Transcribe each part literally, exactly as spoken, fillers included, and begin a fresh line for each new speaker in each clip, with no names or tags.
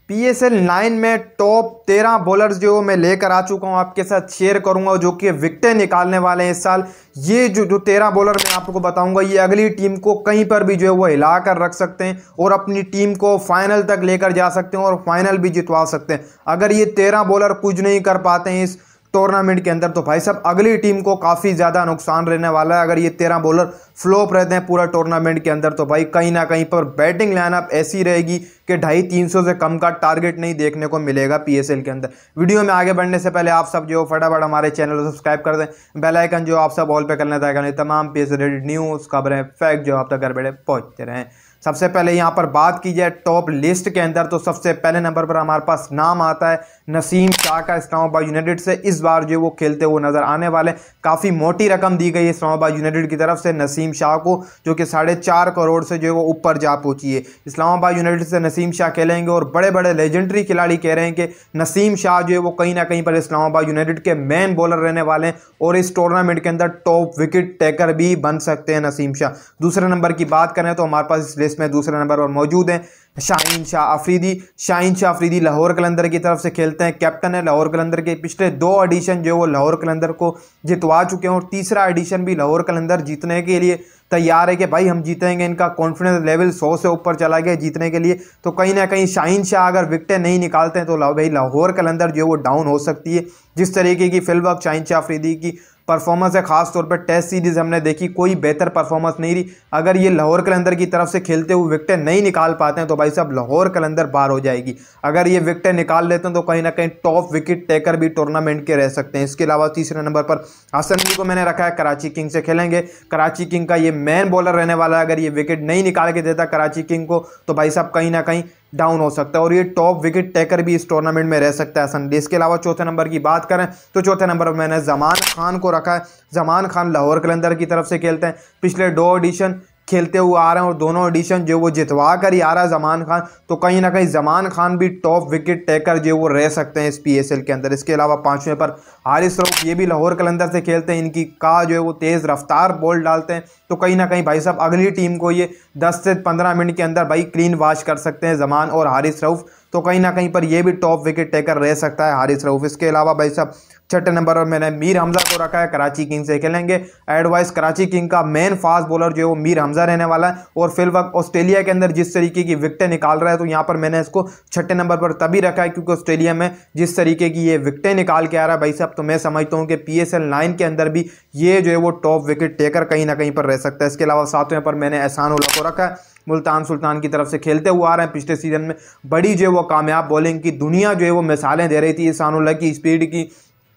PSL nine में top तेरह bowlers जो मैं लेकर आ चुका हूं, आपके साथ शेयर करूंगा जो कि विकेटें निकालने वाले हैं इस साल। ये जो जो तेरह बॉलर मैं आपको बताऊंगा, ये अगली टीम को कहीं पर भी जो है वो हिला कर रख सकते हैं और अपनी टीम को फाइनल तक लेकर जा सकते हैं और फाइनल भी जितवा सकते हैं। अगर ये तेरह बॉलर कुछ नहीं कर पाते हैं इस टूर्नामेंट के अंदर तो भाई साहब अगली टीम को काफ़ी ज़्यादा नुकसान रहने वाला है। अगर ये तेरह बॉलर फ्लॉप रहते हैं पूरा टूर्नामेंट के अंदर तो भाई कहीं ना कहीं पर बैटिंग लाइनअप ऐसी रहेगी कि ढाई तीन सौ से कम का टारगेट नहीं देखने को मिलेगा पीएसएल के अंदर। वीडियो में आगे बढ़ने से पहले आप सब जो फटाफट हमारे चैनल को सब्सक्राइब कर दें, बेल आइकन जो आप सब ऑल पे कर लेता है, तमाम पीएसएल रिलेटेड न्यूज़ खबरें फैक्ट जो आप तक घर बैठे पहुँचते रहें। सबसे पहले यहाँ पर बात की जाए टॉप लिस्ट के अंदर तो सबसे पहले नंबर पर हमारे पास नाम आता है नसीम शाह का इस्लामाबाद यूनाइटेड से। इस बार जो वो खेलते हुए नजर आने वाले, काफ़ी मोटी रकम दी गई है इस्लामाबाद यूनाइटेड की तरफ से नसीम शाह को, जो कि साढ़े चार करोड़ से जो वो ऊपर जा पहुंची है। इस्लामाबाद यूनाइटेड से नसीम शाह खेलेंगे और बड़े बड़े लेजेंडरी खिलाड़ी कह रहे हैं कि नसीम शाह जो है वो कहीं ना कहीं पर इस्लामाबाद यूनाइटेड के मेन बॉलर रहने वाले हैं और इस टूर्नामेंट के अंदर टॉप विकेट टेकर भी बन सकते हैं नसीम शाह। दूसरे नंबर की बात करें तो हमारे पास इस लिस्ट में दूसरे नंबर पर मौजूद हैं शाहीन शाह अफरीदी। शाहीन शाह अफरीदी लाहौर कलंदर की तरफ से खेलते हैं, कैप्टन है लाहौर कलंदर के। पिछले दो एडिशन जो वो लाहौर कलंदर को जितवा चुके हैं और तीसरा एडिशन भी लाहौर कलंदर जीतने के लिए तैयार है कि भाई हम जीतेंगे। इनका कॉन्फिडेंस लेवल सौ से ऊपर चला गया जीतने के लिए। तो कहीं ना कहीं शाहीन शाह अगर विकेटें नहीं निकालते हैं तो भाई लाहौर कलंदर जो वो डाउन हो सकती है। जिस तरीके की फिल वक्त शाहीन शाह अफरीदी की परफॉर्मेंस है, खास तौर पर टेस्ट सीरीज हमने देखी, कोई बेहतर परफॉर्मेंस नहीं रही। अगर ये लाहौर कलंदर की तरफ से खेलते हुए विकेटें नहीं निकाल पाते हैं तो भाई साहब लाहौर कलंदर बाहर हो जाएगी। अगर ये विकेटें निकाल लेते हैं तो कहीं ना कहीं टॉप विकेट टेकर भी टूर्नामेंट के रह सकते हैं। इसके अलावा तीसरे नंबर पर हसन अली को मैंने रखा है, कराची किंग से खेलेंगे। कराची किंग का ये मेन बॉलर रहने वाला है। अगर ये विकेट नहीं निकाल के देता कराची किंग को तो भाई साहब कहीं ना कहीं डाउन हो सकता है और ये टॉप विकेट टेकर भी इस टूर्नामेंट में रह सकता है हसन। इसके अलावा चौथे नंबर की बात करें तो चौथे नंबर पर मैंने जमान खान को रखा है। जमान खान लाहौर कलंदर की तरफ से खेलते हैं, पिछले दो एडिशन खेलते हुए आ रहे हैं और दोनों एडिशन जो वो जितवा कर ही आ रहा है जमान खान। तो कहीं ना कहीं जमान खान भी टॉप विकेट टेकर जो वो रह सकते हैं इस पीएसएल के अंदर। इसके अलावा पांचवें पर हारिस रऊफ, ये भी लाहौर कलंदर से खेलते हैं। इनकी का जो है वो तेज़ रफ्तार बॉल डालते हैं तो कहीं ना कहीं भाई साहब अगली टीम को ये दस से पंद्रह मिनट के अंदर भाई क्लीन वाश कर सकते हैं जमान और हारिस रऊफ। तो कहीं ना कहीं पर ये भी टॉप विकेट टेकर रह सकता है हारिस रऊफ। इसके अलावा भाई साहब छठे नंबर पर मैंने मीर हमजा को रखा है, कराची किंग से खेलेंगे। एडवाइस कराची किंग का मेन फास्ट बॉलर जो है वो मीर हमजा रहने वाला है और फिल वक्त ऑस्ट्रेलिया के अंदर जिस तरीके की विकेटें निकाल रहा है तो यहाँ पर मैंने इसको छठे नंबर पर तभी रखा है क्योंकि ऑस्ट्रेलिया में जिस तरीके की ये विकेटें निकाल के आ रहा है भाई साहब, तो मैं समझता हूँ कि पीएसएल नाइन के अंदर भी ये जो है वो टॉप विकेट टेकर कहीं ना कहीं पर रह सकता है। इसके अलावा सातवें पर मैंने ihsanullah को रखा है, मुल्तान सुल्तान की तरफ से खेलते हुए आ रहे हैं। पिछले सीजन में बड़ी जो है वो कामयाब बॉलिंग की दुनिया जो है वो मिसालें दे रही थी ihsanullah की स्पीड की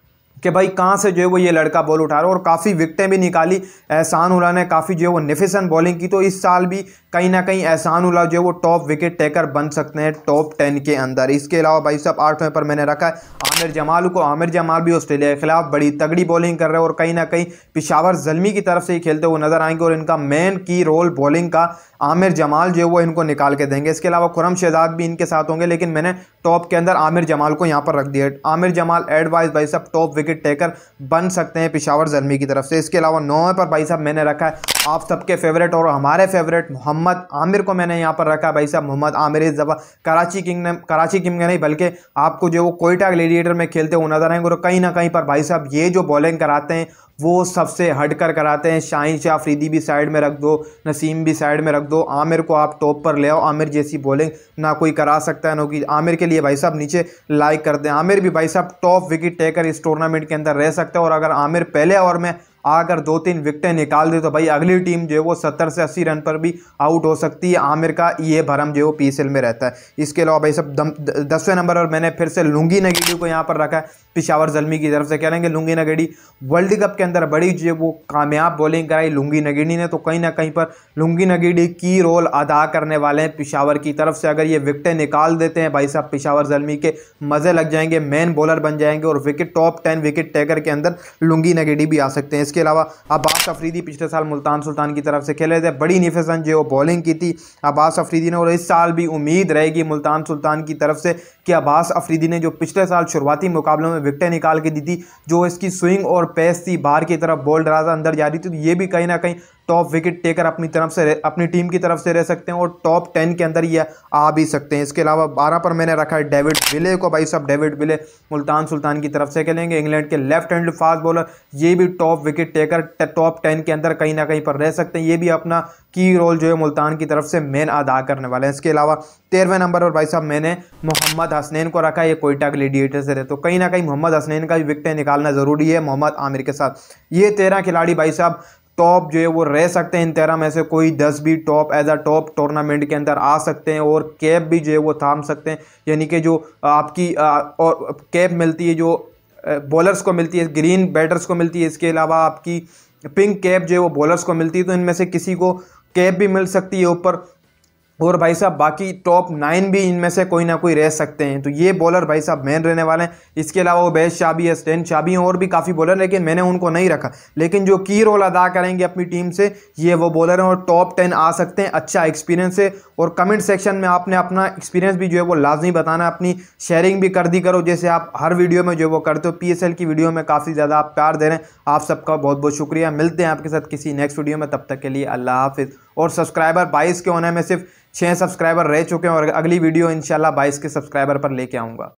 कि भाई कहाँ से जो है वो ये लड़का बॉल उठा रहा है और काफ़ी विकेटें भी निकाली ihsanullah ने, काफ़ी जो है वो निफिसेंट बॉलिंग की। तो इस साल भी कहीं ना कहीं ihsanullah जो है वो टॉप विकेट टेकर बन सकते हैं टॉप टेन के अंदर। इसके अलावा भाई साहब आठवें पर मैंने रखा है आमिर जमाल को। आमिर जमाल भी ऑस्ट्रेलिया के खिलाफ बड़ी तगड़ी बॉलिंग कर रहे हैं और कहीं ना कहीं पेशावर ज़ल्मी की तरफ से ही खेलते हुए नजर आएंगे और इनका मेन की रोल बॉलिंग का आमिर जमाल जो है वो इनको निकाल के देंगे। इसके अलावा खुरम शहजाद भी इनके साथ होंगे, लेकिन मैंने टॉप के अंदर आमिर जमाल को यहाँ पर रख दिया। आमिर जमाल एडवाइस भाई साहब टॉप विकेट टेकर बन सकते हैं पेशावर ज़ल्मी की तरफ से। इसके अलावा नौवें पर भाई साहब मैंने रखा है आप सबके फेवरेट और हमारे फेवरेट मोहम्मद आमिर को मैंने यहाँ पर रखा है। भाई साहब मोहम्मद आमिर जबा कराची किंग ने कराची किंग ने नहीं बल्कि आपको जो वो कोयटा ग्लेडिएटर में खेलते हुए नजर आएंगे और कहीं ना कहीं पर भाई साहब ये जो बॉलिंग कराते हैं वो सबसे हटकर कराते हैं। शाहीन शाह अफरीदी भी साइड में रख दो, नसीम भी साइड में रख दो, आमिर को आप टॉप पर ले आओ। आमिर जैसी बॉलिंग ना कोई करा सकता है ना कि आमिर के लिए भाई साहब नीचे लाइक कर दें। आमिर भी भाई साहब टॉप विकेट टेकर इस टूर्नामेंट के अंदर रह सकते हैं और अगर आमिर पहले ओवर में आकर दो तीन विकेटें निकाल दे तो भाई अगली टीम जो है वो सत्तर से अस्सी रन पर भी आउट हो सकती है। आमिर का ये भरम जो है वो पीएसएल में रहता है। इसके अलावा भाई साहब दसवें नंबर पर मैंने फिर से लुंगी नगेड़ी को यहाँ पर रखा है, पेशावर ज़ल्मी की तरफ से कहेंगे। लुंगी नगेड़ी वर्ल्ड कप के अंदर बड़ी जो वो कामयाब बॉलिंग कराई लुंगी नगेड़ी ने, तो कहीं ना कहीं पर लुंगी नगेड़ी की रोल अदा करने वाले हैं पेशावर की तरफ से। अगर ये विकेटें निकाल देते हैं भाई साहब पेशावर ज़ल्मी के मज़े लग जाएंगे, मेन बॉलर बन जाएंगे और wicket top ten wicket taker के अंदर लुंगी नगेड़ी भी आ सकते हैं। इसके अलावा अब्बास अफरीदी पिछले साल मुल्तान सुल्तान की तरफ से खेले थे, बड़ी निफिसेंट जो बॉलिंग की थी अब्बास अफरीदी ने और इस साल भी उम्मीद रहेगी मुल्तान सुल्तान की तरफ से कि अब्बास अफरीदी ने जो पिछले साल शुरुआती मुकाबलों में विकेटें निकाल के दी थी, जो इसकी स्विंग और पेस थी बाहर की तरफ बॉल डरा था अंदर जा रही थी, तो ये भी कहीं ना कहीं टॉप विकेट टेकर अपनी तरफ से अपनी टीम की तरफ से रह सकते हैं और टॉप टेन के अंदर ये आ भी सकते हैं। इसके अलावा बारह पर मैंने रखा है डेविड विले को। भाई साहब डेविड विले मुल्तान सुल्तान की तरफ से खेलेंगे, इंग्लैंड के लेफ्ट हैंड फास्ट बॉलर, ये भी top wicket taker top ten के अंदर कहीं ना कहीं पर रह सकते हैं। ये भी अपना की रोल जो है मुल्तान की तरफ से मेन अदा करने वाले हैं। इसके अलावा तेरहवें नंबर पर भाई साहब मैंने मोहम्मद हसनैन को रखा है, ये कोयटा ग्लेडिएटर से रहे, तो कहीं ना कहीं मोहम्मद हसनैन का भी विकेट निकालना ज़रूरी है मोहम्मद आमिर के साथ। ये तेरह खिलाड़ी भाई साहब टॉप जो है वो रह सकते हैं। इन तेरह में से कोई दस भी top as a top tournament के अंदर आ सकते हैं और कैप भी जो है वो थाम सकते हैं, यानी कि जो आपकी आ, और कैप मिलती है जो बॉलर्स को मिलती है, ग्रीन बैटर्स को मिलती है, इसके अलावा आपकी पिंक कैप जो है वो बॉलर्स को मिलती है, तो इनमें से किसी को कैप भी मिल सकती है ऊपर। और भाई साहब बाकी टॉप नाइन भी इनमें से कोई ना कोई रह सकते हैं, तो ये बॉलर भाई साहब मेन रहने वाले हैं। इसके अलावा वो बेस्ट शाह भी है, स्टेन शाह भी हैं, और भी काफ़ी बॉलर, लेकिन मैंने उनको नहीं रखा। लेकिन जो की रोल अदा करेंगे अपनी टीम से ये वो बॉलर हैं और टॉप टेन आ सकते हैं। अच्छा एक्सपीरियंस है और कमेंट सेक्शन में आपने अपना एक्सपीरियंस भी जो है वो लाजमी बताना, अपनी शेयरिंग भी कर दी करो जैसे आप हर वीडियो में जो है वो करते हो। पी एस एल की वीडियो में काफ़ी ज़्यादा आप प्यार दे रहे हैं, आप सबका बहुत बहुत शुक्रिया। मिलते हैं आपके साथ किसी नेक्स्ट वीडियो में, तब तक के लिए अल्लाह हाफिज़। और सब्सक्राइबर बाईस के होने में सिर्फ छः सब्सक्राइबर रह चुके हैं और अगली वीडियो इंशाल्लाह बाईस के सब्सक्राइबर पर लेके आऊँगा।